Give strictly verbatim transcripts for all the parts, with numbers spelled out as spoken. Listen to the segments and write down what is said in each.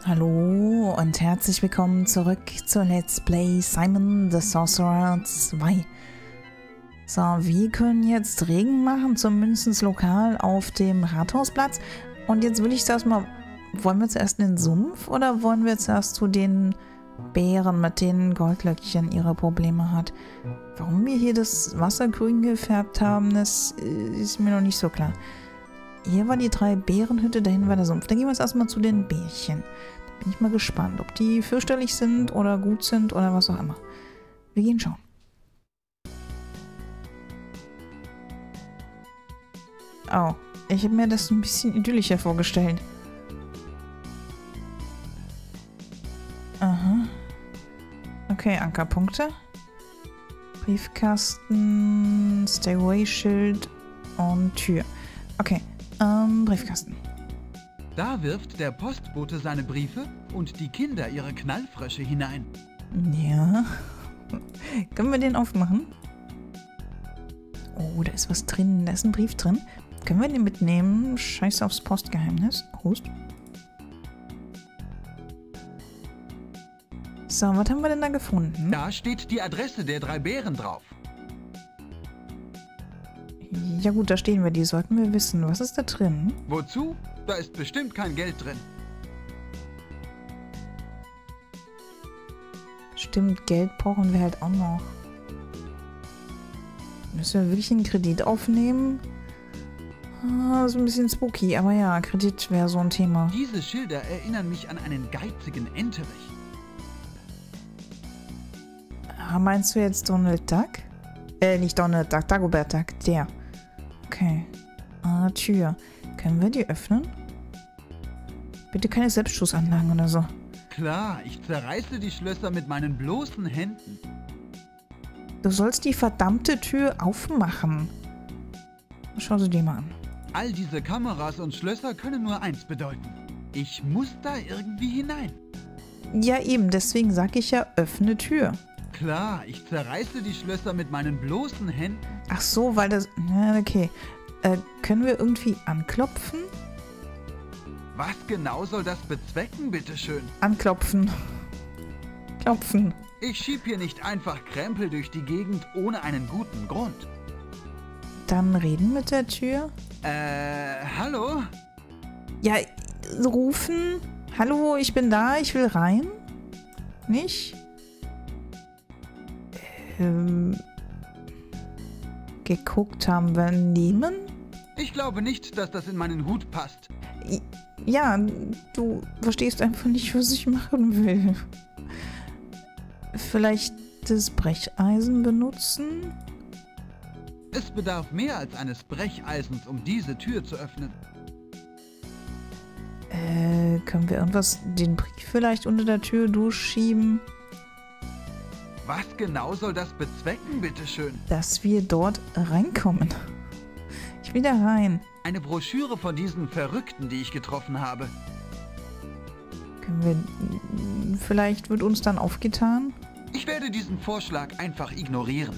Hallo und herzlich willkommen zurück zu Let's Play Simon the Sorcerer zwei. So, wir können jetzt Regen machen, zumindest lokal auf dem Rathausplatz. Und jetzt will ich das mal... Wollen wir zuerst in den Sumpf oder wollen wir zuerst zu den Bären, mit denen Goldlöckchen ihre Probleme hat? Warum wir hier das Wasser grün gefärbt haben, das ist mir noch nicht so klar. Hier war die drei Bärenhütte, dahin war der Sumpf. Dann gehen wir jetzt erstmal zu den Bärchen. Da bin ich mal gespannt, ob die fürchterlich sind oder gut sind oder was auch immer. Wir gehen schauen. Oh, ich habe mir das ein bisschen idyllischer vorgestellt. Aha. Okay, Ankerpunkte. Briefkasten, Stairway-Schild und Tür. Okay, ähm, Briefkasten. Da wirft der Postbote seine Briefe und die Kinder ihre Knallfrösche hinein. Ja. Können wir den aufmachen? Oh, da ist was drin. Da ist ein Brief drin. Können wir den mitnehmen? Scheiß aufs Postgeheimnis. Prost. So, was haben wir denn da gefunden? Da steht die Adresse der drei Bären drauf. Ja gut, da stehen wir. Die sollten wir wissen. Was ist da drin? Wozu? Da ist bestimmt kein Geld drin. Stimmt, Geld brauchen wir halt auch noch. Müssen wir wirklich einen Kredit aufnehmen? Ah, ist ein bisschen spooky, aber ja, Kredit wäre so ein Thema. Diese Schilder erinnern mich an einen geizigen Enterich. Ah, meinst du jetzt Donald Duck? Äh, nicht Donald Duck, Dagobert Duck, der. Okay. Ah, Tür. Können wir die öffnen? Bitte keine Selbstschussanlagen oder so. Klar, ich zerreiße die Schlösser mit meinen bloßen Händen. Du sollst die verdammte Tür aufmachen. Schau sie dir mal an. All diese Kameras und Schlösser können nur eins bedeuten. Ich muss da irgendwie hinein. Ja eben, deswegen sag ich ja, öffne Tür. Klar, ich zerreiße die Schlösser mit meinen bloßen Händen. Ach so, weil das... Ja, okay. Äh, können wir irgendwie anklopfen? Was genau soll das bezwecken, bitteschön? Anklopfen. Klopfen. Ich schieb hier nicht einfach Krempel durch die Gegend ohne einen guten Grund. Dann reden mit der Tür. Äh, hallo? Ja, rufen. Hallo, ich bin da, ich will rein. Nicht? Ähm, geguckt haben wir nehmen? Ich glaube nicht, dass das in meinen Hut passt. Ja, du verstehst einfach nicht, was ich machen will. Vielleicht das Brecheisen benutzen? Es bedarf mehr als eines Brecheisens, um diese Tür zu öffnen. Äh, können wir irgendwas, den Brief vielleicht unter der Tür durchschieben? Was genau soll das bezwecken, bitteschön? Dass wir dort reinkommen. Ich will da rein. Eine Broschüre von diesen Verrückten, die ich getroffen habe. Können wir... Vielleicht wird uns dann aufgetan? Ich werde diesen Vorschlag einfach ignorieren.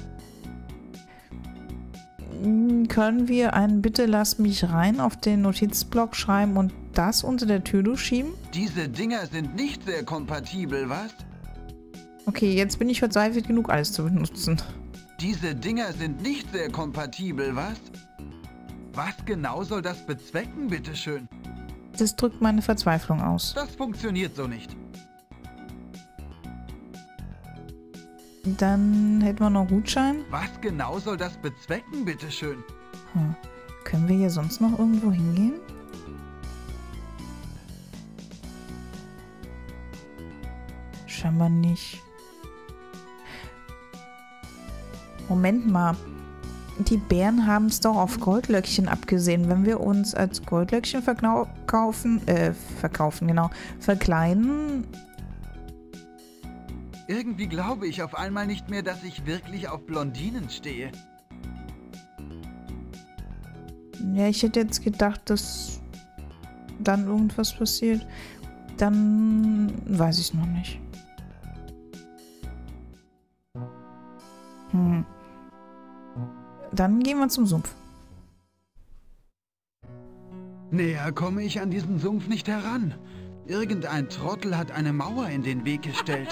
Können wir einen Bitte lass mich rein auf den Notizblock schreiben und das unter der Tür durchschieben? Diese Dinger sind nicht sehr kompatibel, was? Okay, jetzt bin ich verzweifelt genug, alles zu benutzen. Diese Dinger sind nicht sehr kompatibel, was? Was genau soll das bezwecken, bitteschön? Das drückt meine Verzweiflung aus. Das funktioniert so nicht. Dann hätten wir noch Gutschein. Was genau soll das bezwecken, bitteschön? Hm. Können wir hier sonst noch irgendwo hingehen? Scheinbar nicht. Moment mal. Die Bären haben es doch auf Goldlöckchen abgesehen. Wenn wir uns als Goldlöckchen verkaufen, äh, verkaufen, genau, verkleiden. Irgendwie glaube ich auf einmal nicht mehr, dass ich wirklich auf Blondinen stehe. Ja, ich hätte jetzt gedacht, dass dann irgendwas passiert. Dann weiß ich es noch nicht. Hm. Dann gehen wir zum Sumpf. Näher komme ich an diesen Sumpf nicht heran. Irgendein Trottel hat eine Mauer in den Weg gestellt.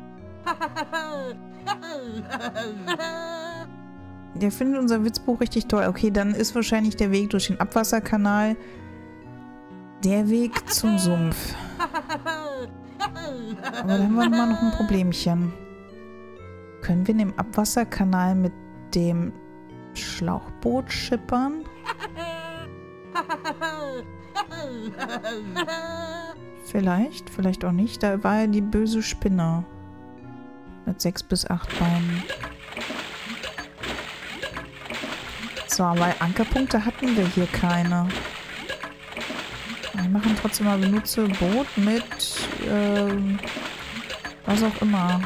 Der findet unser Witzbuch richtig toll. Okay, dann ist wahrscheinlich der Weg durch den Abwasserkanal der Weg zum Sumpf. Aber dann haben wir mal noch ein Problemchen. Können wir in dem Abwasserkanal mit dem Schlauchboot schippern? Vielleicht, vielleicht auch nicht. Da war ja die böse Spinne. Mit sechs bis acht Beinen. So, aber Ankerpunkte hatten wir hier keine. Wir machen trotzdem mal benutze Boot mit ähm, was auch immer.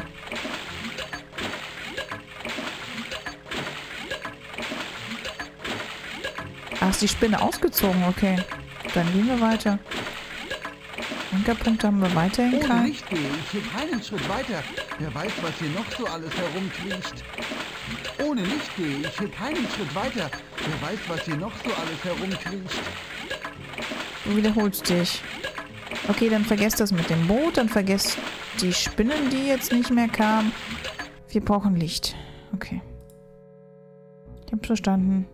Ach, ist die Spinne ausgezogen? Okay. Dann gehen wir weiter. Ankerpunkte haben wir weiterhin Ohne keinen. Licht gehe ich hier keinen Schritt weiter. Wer weiß, was hier noch so alles herumkriecht. Ohne Licht gehe ich hier keinen Schritt weiter. Wer weiß, was hier noch so alles herumkriecht. Du wiederholst dich. Okay, dann vergesst das mit dem Boot. Dann vergesst die Spinnen, die jetzt nicht mehr kamen. Wir brauchen Licht. Okay. Ich hab's verstanden.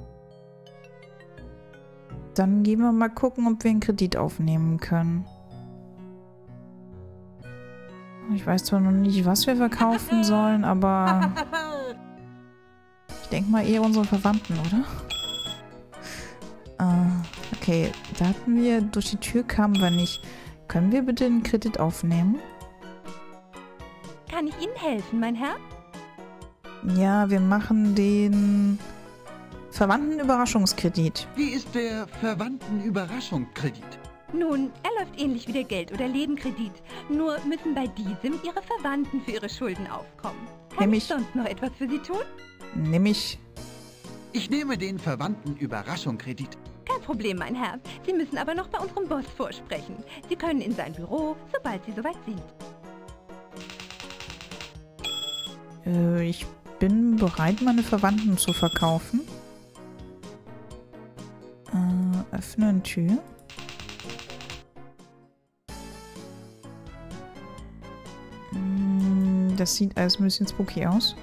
Dann gehen wir mal gucken, ob wir einen Kredit aufnehmen können. Ich weiß zwar noch nicht, was wir verkaufen sollen, aber ich denke mal eher unsere Verwandten, oder? Äh, okay, da hatten wir, durch die Tür kamen wir nicht. Können wir bitte einen Kredit aufnehmen? Kann ich Ihnen helfen, mein Herr? Ja, wir machen den Verwandten-Überraschungskredit. Wie ist der Verwandten-Überraschungskredit? Nun, er läuft ähnlich wie der Geld- oder Lebenkredit. Nur müssen bei diesem Ihre Verwandten für Ihre Schulden aufkommen. Kann Nehm ich ich. sonst noch etwas für Sie tun? Nämlich. Ich nehme den Verwandten-Überraschungskredit. Kein Problem, mein Herr. Sie müssen aber noch bei unserem Boss vorsprechen. Sie können in sein Büro, sobald Sie soweit sind. Äh, ich bin bereit, meine Verwandten zu verkaufen. Äh, öffnen Tür. Hm, das sieht alles ein bisschen spooky aus.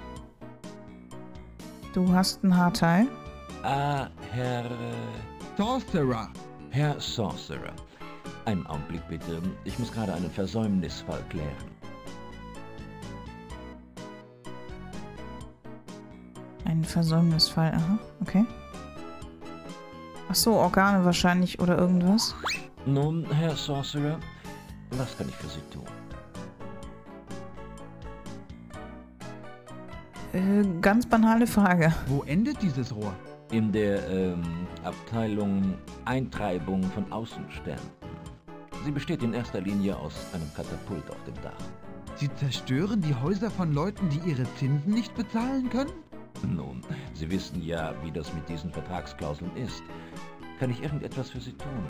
Du hast ein Haarteil. Ah, Herr... äh, Sorcerer. Herr Sorcerer. Einen Augenblick bitte. Ich muss gerade einen Versäumnisfall klären. Ein Versäumnisfall, aha, okay. Ach so, Organe wahrscheinlich oder irgendwas. Nun, Herr Sorcerer, was kann ich für Sie tun? Äh, ganz banale Frage. Wo endet dieses Rohr? In der ähm, Abteilung Eintreibung von Außensternen. Sie besteht in erster Linie aus einem Katapult auf dem Dach. Sie zerstören die Häuser von Leuten, die ihre Zinsen nicht bezahlen können? Nun, Sie wissen ja, wie das mit diesen Vertragsklauseln ist. Kann ich irgendetwas für Sie tun?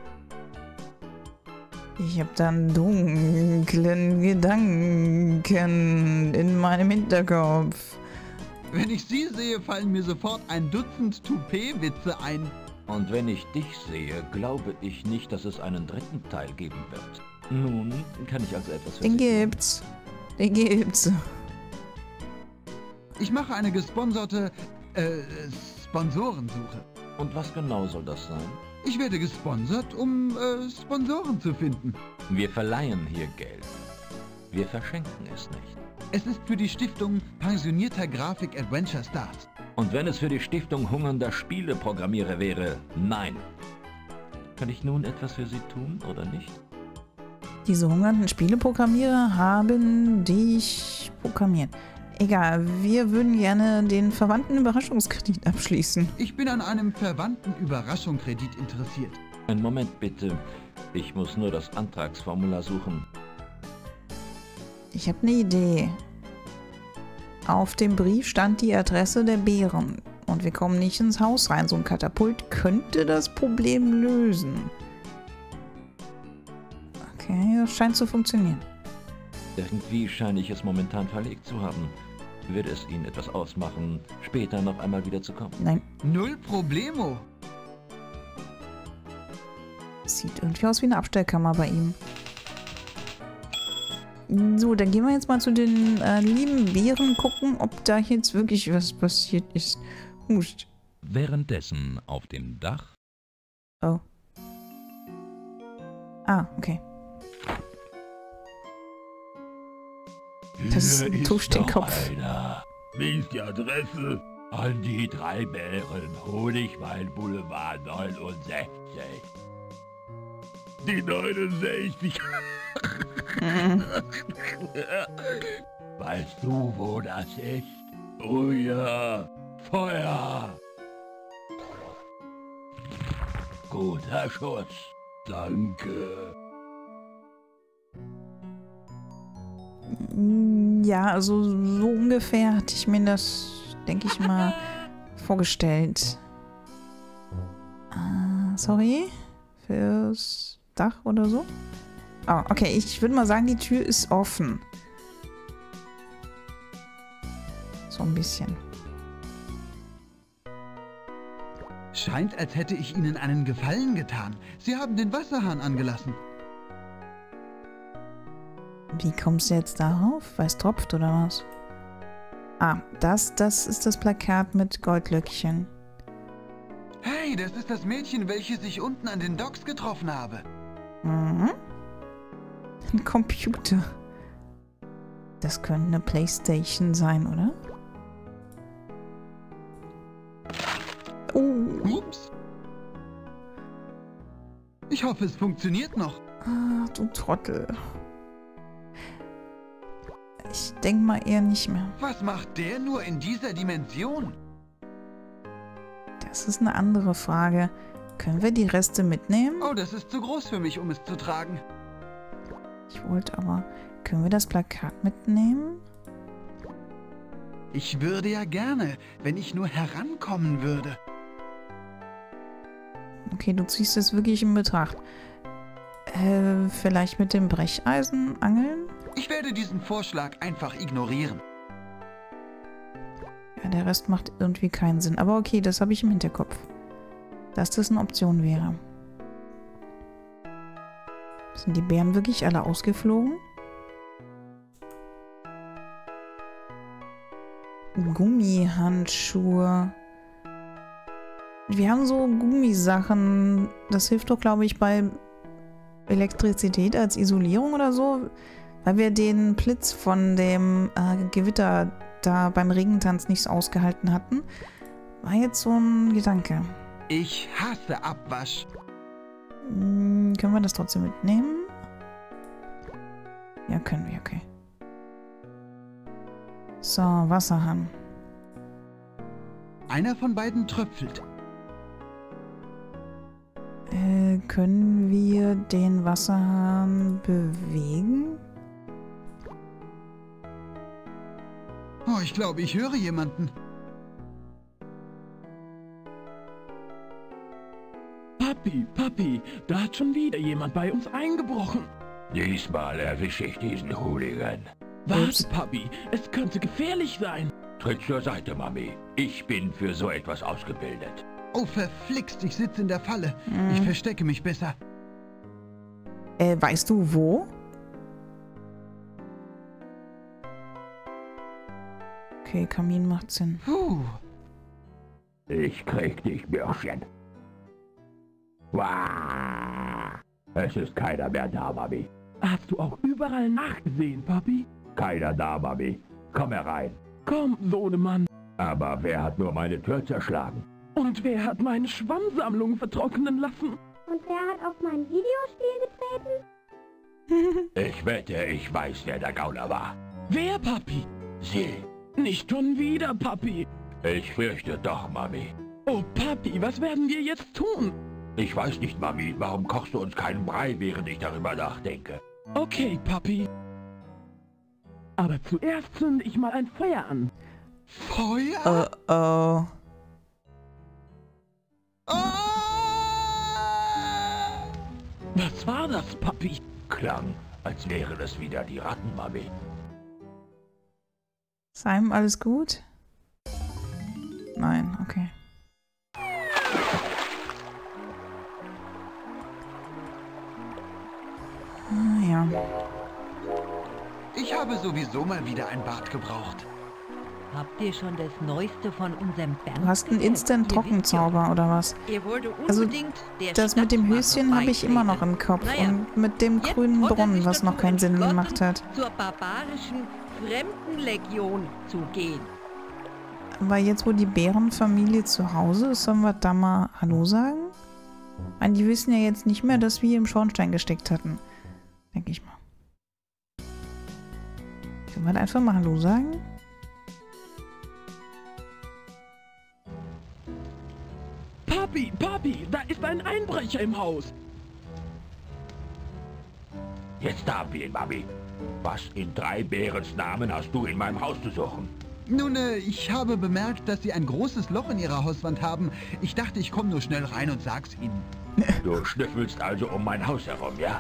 Ich habe dann dunklen Gedanken in meinem Hinterkopf. Wenn ich Sie sehe, fallen mir sofort ein Dutzend Toupet-Witze ein. Und wenn ich dich sehe, glaube ich nicht, dass es einen dritten Teil geben wird. Nun, kann ich also etwas für Den Sie tun? gibt's. Den gibt's. Ich mache eine gesponserte, äh, Sponsorensuche. Und was genau soll das sein? Ich werde gesponsert, um, äh, Sponsoren zu finden. Wir verleihen hier Geld. Wir verschenken es nicht. Es ist für die Stiftung Pensionierter Grafik Adventure Stars. Und wenn es für die Stiftung hungernder Spieleprogrammierer wäre, nein. Kann ich nun etwas für Sie tun oder nicht? Diese hungernden Spieleprogrammierer haben dich programmiert. Egal, wir würden gerne den verwandten Überraschungskredit abschließen. Ich bin an einem verwandten Überraschungskredit interessiert. Einen Moment bitte. Ich muss nur das Antragsformular suchen. Ich habe eine Idee. Auf dem Brief stand die Adresse der Bären. Und wir kommen nicht ins Haus rein. So ein Katapult könnte das Problem lösen. Okay, das scheint zu funktionieren. Irgendwie scheine ich es momentan verlegt zu haben. Würde es Ihnen etwas ausmachen, später noch einmal wieder zu kommen? Nein, Null Problemo. sieht irgendwie aus wie eine Abstellkammer bei ihm. So, dann gehen wir jetzt mal zu den äh, lieben Bären gucken, ob da jetzt wirklich was passiert ist. Hust. Währenddessen auf dem Dach. Oh. Ah, okay. Das tuscht den Kopf. Einer. Wie ist die Adresse? An die drei Bären, Honigwein Boulevard neunundsechzig. Die neunundsechzig. Weißt du, wo das ist? Oh ja, Feuer. Guter Schuss. Danke. Ja, also so ungefähr hatte ich mir das, denke ich mal, vorgestellt. Ah, sorry. Fürs Dach oder so? Oh, okay. Ich würde mal sagen, die Tür ist offen. So ein bisschen. Scheint, als hätte ich Ihnen einen Gefallen getan. Sie haben den Wasserhahn angelassen. Wie kommst du jetzt darauf? Weil es tropft oder was? Ah, das, das ist das Plakat mit Goldlöckchen. Hey, das ist das Mädchen, welches ich unten an den Docks getroffen habe. Mhm. Ein Computer. Das könnte eine Playstation sein, oder? Oh. Ups. Ich hoffe, es funktioniert noch. Ah, du Trottel. Ich denke mal eher nicht mehr. Was macht der nur in dieser Dimension? Das ist eine andere Frage. Können wir die Reste mitnehmen? Oh, das ist zu groß für mich, um es zu tragen. Ich wollte aber... Können wir das Plakat mitnehmen? Ich würde ja gerne, wenn ich nur herankommen würde. Okay, du ziehst es wirklich in Betracht. Äh, vielleicht mit dem Brecheisen angeln? Ich werde diesen Vorschlag einfach ignorieren. Ja, der Rest macht irgendwie keinen Sinn. Aber okay, das habe ich im Hinterkopf. Dass das eine Option wäre. Sind die Bären wirklich alle ausgeflogen? Gummihandschuhe. Wir haben so Gummisachen. Das hilft doch, glaube ich, bei Elektrizität als Isolierung oder so. Weil wir den Blitz von dem äh, Gewitter da beim Regentanz nicht so ausgehalten hatten. War jetzt so ein Gedanke. Ich hasse Abwasch. Hm, können wir das trotzdem mitnehmen? Ja, können wir, okay. So, Wasserhahn. Einer von beiden tröpfelt. Äh, können wir den Wasserhahn bewegen? Oh, ich glaube, ich höre jemanden. Papi, Papi, da hat schon wieder jemand bei uns eingebrochen. Diesmal erwische ich diesen Hooligan. Warte, Papi, es könnte gefährlich sein. Tritt zur Seite, Mami. Ich bin für so etwas ausgebildet. Oh, verflixt, ich sitze in der Falle. Hm. Ich verstecke mich besser. Äh, weißt du wo? Okay, Kamin macht Sinn. Puh. Ich krieg dich, Bürschchen. Wah! Es ist keiner mehr da, Mami. Hast du auch überall nachgesehen, Papi? Keiner da, Mami. Komm herein. Komm, Sohnemann. Aber wer hat nur meine Tür zerschlagen? Und wer hat meine Schwammsammlung vertrocknen lassen? Und wer hat auf mein Videospiel getreten? Ich wette, ich weiß, wer der Gauner war. Wer, Papi? Sie. Nicht schon wieder, Papi. Ich fürchte doch, Mami. Oh, Papi, was werden wir jetzt tun? Ich weiß nicht, Mami. Warum kochst du uns keinen Brei, während ich darüber nachdenke? Okay, Papi. Aber zuerst zünde ich mal ein Feuer an. Feuer? Oh, oh. Ah! Was war das, Papi? Klang, als wären es wieder die Ratten, Mami. Simon, alles gut? Nein, okay. Ah, ja. Ich habe sowieso mal wieder ein Bad gebraucht. Habt ihr schon das Neueste von unserem Bernd? Du hast einen Instant-Trockenzauber oder was? Ihr wollte Also unbedingt der das mit dem Stadtwache Höschen habe ich immer noch im Kopf. Naja, Und mit dem jetzt grünen hat er Brunnen, sich was noch dazu keinen Sinn entschlossen, gemacht hat. zur barbarischen Fremdenlegion zu gehen. Aber jetzt, wo die Bärenfamilie zu Hause ist, sollen wir da mal Hallo sagen? Ich meine, die wissen ja jetzt nicht mehr, dass wir im Schornstein gesteckt hatten. Denke ich mal. Sollen wir da einfach mal Hallo sagen? Papi, Papi, da ist ein Einbrecher im Haus. Jetzt haben wir ihn, Mami. Was in drei Bärens Namen hast du in meinem Haus zu suchen? Nun, äh, ich habe bemerkt, dass Sie ein großes Loch in Ihrer Hauswand haben. Ich dachte, ich komme nur schnell rein und sag's Ihnen. Du schnüffelst also um mein Haus herum, ja?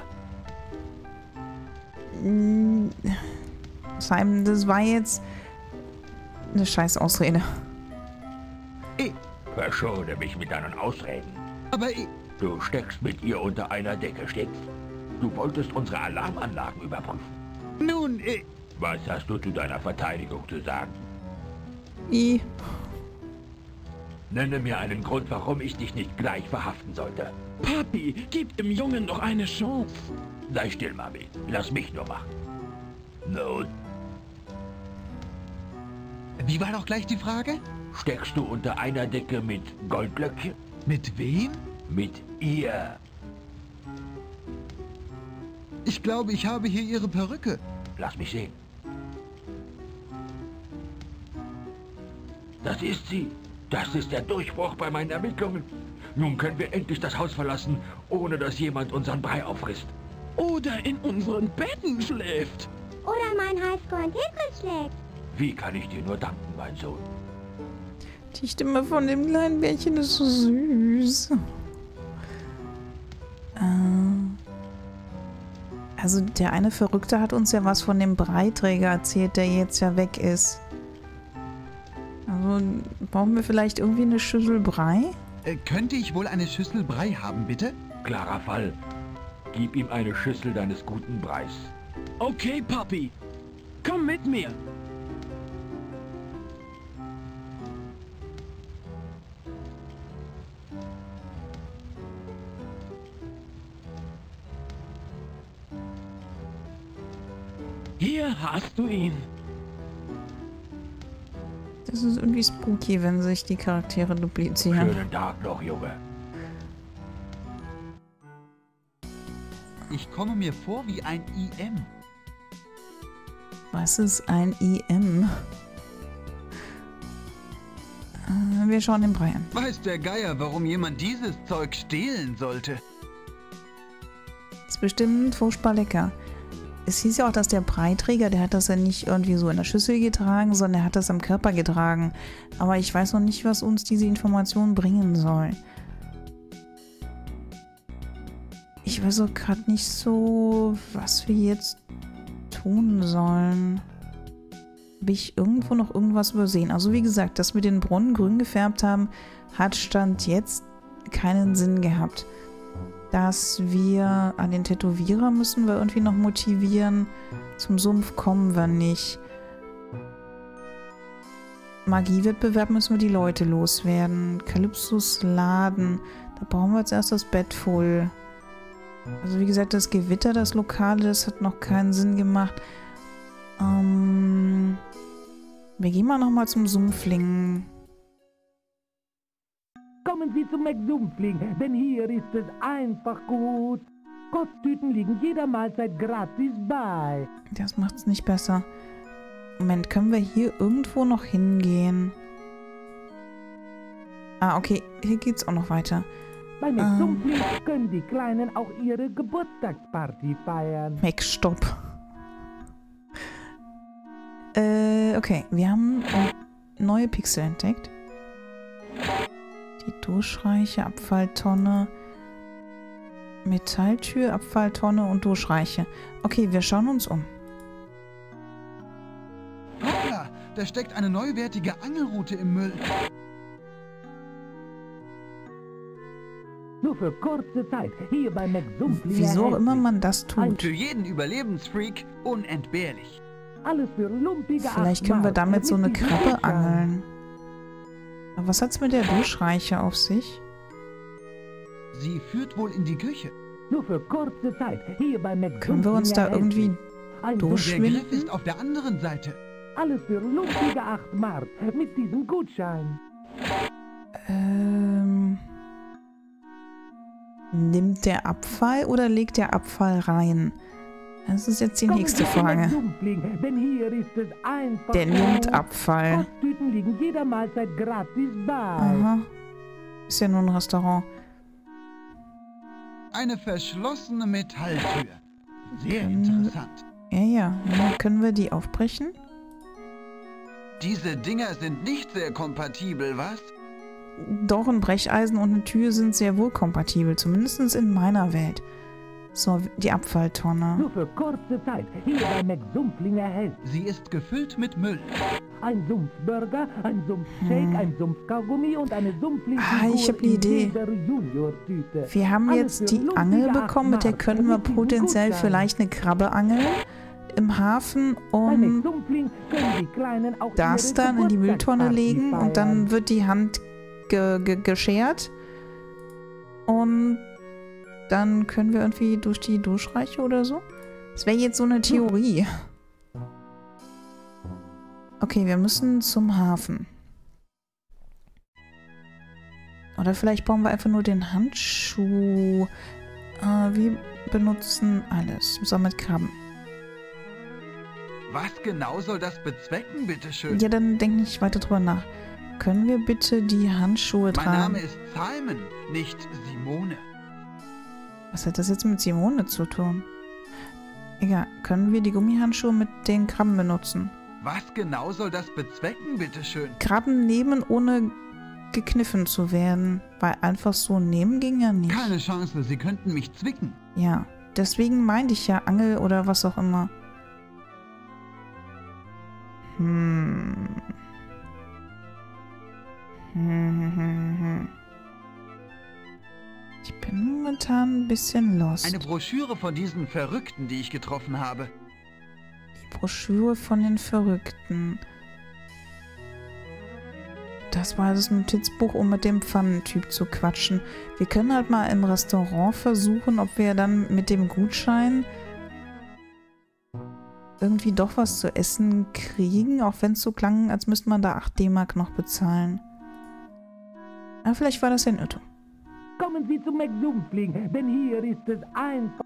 Mm, Simon, das war jetzt eine scheiß Ausrede. Eh, Verschone mich mit deinen Ausreden. aber eh, Du steckst mit ihr unter einer Decke, stimmt's? Du wolltest unsere Alarmanlagen überprüfen. nun, eh, Was hast du zu deiner Verteidigung zu sagen? I. Nenne mir einen Grund, warum ich dich nicht gleich verhaften sollte. Papi, gib dem Jungen noch eine Chance. Sei still, Mami. Lass mich nur machen. Nun, wie war doch gleich die Frage? steckst du unter einer Decke mit Goldlöckchen? Mit wem? Mit ihr. Ich glaube, ich habe hier Ihre Perücke. Lass mich sehen. Das ist sie. Das ist der Durchbruch bei meinen Ermittlungen. Nun können wir endlich das Haus verlassen, ohne dass jemand unseren Brei auffrisst. Oder in unseren Betten schläft. Oder mein Highscore in Tetris schlägt. Wie kann ich dir nur danken, mein Sohn? Die Stimme von dem kleinen Bärchen ist so süß. Äh, also der eine Verrückte hat uns ja was von dem Breiträger erzählt, der jetzt ja weg ist. Also brauchen wir vielleicht irgendwie eine Schüssel Brei? Äh, könnte ich wohl eine Schüssel Brei haben, bitte? Klarer Fall. Gib ihm eine Schüssel deines guten Breis. Okay, Papi. Komm mit mir. Hier hast du ihn. Das ist irgendwie spooky, wenn sich die Charaktere duplizieren. Schönen Tag noch, Junge. Ich komme mir vor wie ein I M. Was ist ein I M? Äh, wir schauen den Brei an. Weiß der Geier, warum jemand dieses Zeug stehlen sollte? Ist bestimmt furchtbar lecker. Es hieß ja auch, dass der Breiträger, der hat das ja nicht irgendwie so in der Schüssel getragen, sondern er hat das am Körper getragen. Aber ich weiß noch nicht, was uns diese Information bringen soll. Ich weiß auch gerade nicht so, was wir jetzt tun sollen. Habe ich irgendwo noch irgendwas übersehen? Also wie gesagt, dass wir den Brunnen grün gefärbt haben, hat Stand jetzt keinen Sinn gehabt. Dass wir an den Tätowierer müssen wir irgendwie noch motivieren. Zum Sumpf kommen wir nicht. Magiewettbewerb müssen wir die Leute loswerden. Kalypsos Laden. Da brauchen wir jetzt erst das Bett voll. Also wie gesagt, das Gewitter, das Lokale, das hat noch keinen Sinn gemacht. Ähm, wir gehen mal nochmal zum Sumpfling. Kommen Sie zum McSumpfling, denn hier ist es einfach gut. Kosttüten liegen jeder Mahlzeit gratis bei. Das macht's nicht besser. Moment, können wir hier irgendwo noch hingehen? Ah, okay, hier geht's auch noch weiter. Bei McSumpfling ähm. können die Kleinen auch ihre Geburtstagsparty feiern. Mac, stopp. Äh, okay, wir haben neue Pixel entdeckt. Die Duschreiche, Abfalltonne, Metalltür, Abfalltonne und Duschreiche. Okay, wir schauen uns um. Hoppla, da steckt eine neuwertige Angelrute im Müll. Nur für kurze Zeit hier bei McSumpfling. Wieso auch immer man das tut. Für jeden Überlebensfreak unentbehrlich. Alles für lumpige Vielleicht können wir damit so eine Krabbe angeln. Aber was hat's mit der Duschreiche auf sich? Sie führt wohl in die Küche. Nur für kurze Zeit. Hier bei McDonald's. Können wir uns da irgendwie durchschwinden? Der Griff ist auf der anderen Seite. Alles für lumpige acht Mark mit diesem Gutschein. Ähm... Nimmt der Abfall oder legt der Abfall rein? Das ist jetzt die nächste Frage. Denn hier ist es einfach. Der nimmt Abfall. Kosttüten liegen jeder Mahlzeit gratis bei. Aha. Ist ja nur ein Restaurant. Eine verschlossene Metalltür. Sehr Können interessant. Ja, ja. ja. Können wir die aufbrechen? Diese Dinger sind nicht sehr kompatibel, was? Doch, ein Brecheisen und eine Tür sind sehr wohl kompatibel. Zumindest in meiner Welt. So, die Abfalltonne. Nur für kurze Zeit. Hier bei McDumpling erhält. Sie ist gefüllt mit Müll. Ein Sumpfburger, ein Sumpfshake, hm. ein Sumpfkaugummi und eine Sumpfling-Figur ah, ich habe eine Idee. Wir haben jetzt die Angel bekommen, mit der können wir potenziell vielleicht eine Krabbe angeln im Hafen und das dann in die Mülltonne legen und dann wird die Hand ge ge geschert und dann können wir irgendwie durch die Duschreiche oder so. Das wäre jetzt so eine Theorie. Okay, wir müssen zum Hafen. Oder vielleicht bauen wir einfach nur den Handschuh. Äh, wir benutzen alles. So mit Krabben. Was genau soll das bezwecken, bitteschön? Ja, dann denk nicht weiter drüber nach. Können wir bitte die Handschuhe tragen? Mein Name ist Simon, nicht Simone. Was hat das jetzt mit Simone zu tun? Egal, können wir die Gummihandschuhe mit den Krabben benutzen? Was genau soll das bezwecken, bitteschön? Krabben nehmen, ohne gekniffen zu werden. Weil einfach so nehmen ging ja nicht. Keine Chance, sie könnten mich zwicken. Ja, deswegen meinte ich ja Angel oder was auch immer. Hm. Hm, hm, hm. Ich bin momentan ein bisschen lost. Eine Broschüre von diesen Verrückten, die ich getroffen habe. Die Broschüre von den Verrückten. Das war das Notizbuch, um mit dem Pfannentyp zu quatschen. Wir können halt mal im Restaurant versuchen, ob wir dann mit dem Gutschein irgendwie doch was zu essen kriegen, auch wenn es so klang, als müsste man da acht D-Mark noch bezahlen. Aber vielleicht war das ja ein Irrtum. Kommen Sie zu McDumpling, denn hier ist es einfach.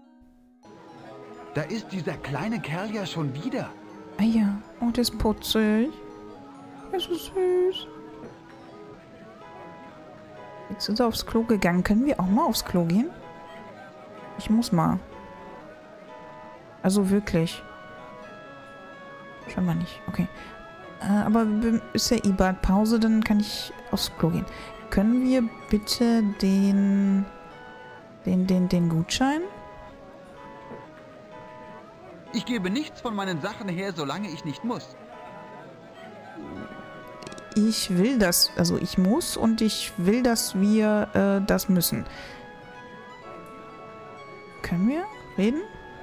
Da ist dieser kleine Kerl ja schon wieder. Ah ja, oh, der ist putzig. Der ist so süß. Jetzt ist er aufs Klo gegangen. Können wir auch mal aufs Klo gehen? Ich muss mal. Also wirklich. Scheinbar nicht. Okay. Äh, aber ist ja E-Bad-Pause, dann kann ich aufs Klo gehen. Können wir bitte den, den, den, den Gutschein? Ich gebe nichts von meinen Sachen her, solange ich nicht muss. Ich will das, also ich muss und ich will, dass wir äh, das müssen. Können wir reden?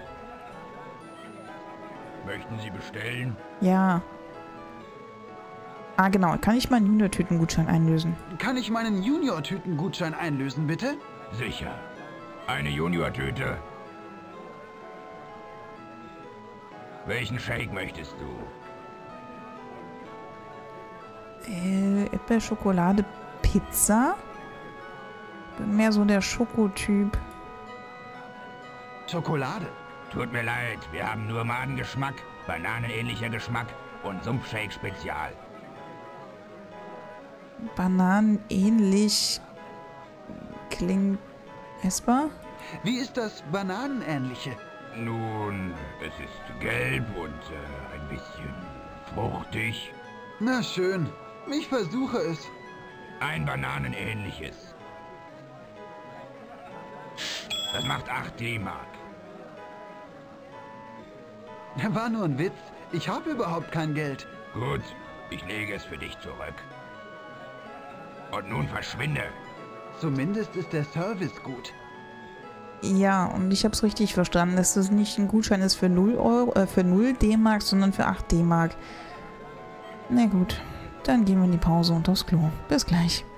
Möchten Sie bestellen? Ja. Ah, genau. Kann ich meinen Junior-Tüten-Gutschein einlösen? Kann ich meinen Junior-Tüten-Gutschein einlösen, bitte? Sicher. Eine Junior-Tüte. Welchen Shake möchtest du? Äh, Erdbeer-Schokolade, Pizza? Bin mehr so der Schokotyp. Schokolade. Tut mir leid, wir haben nur Madengeschmack, bananenähnlicher Geschmack und Sumpfshake Spezial. Bananenähnlich klingt essbar? Wie ist das Bananenähnliche? Nun, es ist gelb und äh, ein bisschen fruchtig. Na schön, ich versuche es. Ein bananenähnliches. Das macht acht D-Mark. War nur ein Witz. Ich habe überhaupt kein Geld. Gut, ich lege es für dich zurück. Und nun verschwinde. Zumindest ist der Service gut. Ja, und ich habe es richtig verstanden, dass das nicht ein Gutschein ist für null Euro, äh, für null D-Mark, sondern für acht D-Mark. Na gut, dann gehen wir in die Pause und aufs Klo. Bis gleich.